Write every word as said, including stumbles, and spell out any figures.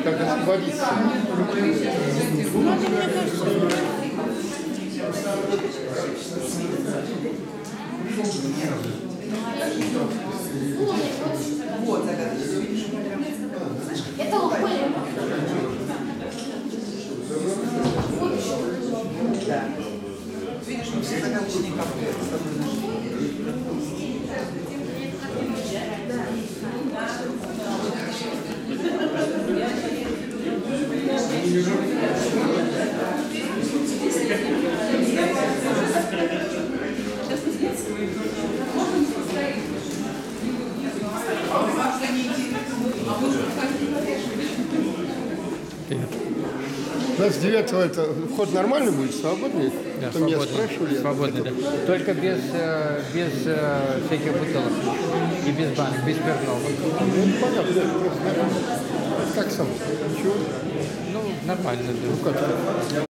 как освободиться. Вот, загадочно, видишь, у меня прям... Это уходит. Да. Видишь, мы все загадочные капли с тобой нашли. У нас девятого это вход нормальный будет, свободный? Да, Там меня свободный, спрашивали. свободный, да. Только без, э, без э, всяких бутылок и без банок, без пернов. Ну, это понятно, это просто нормально. Как сам? Ничего? Ну, нормально, да. Ну как?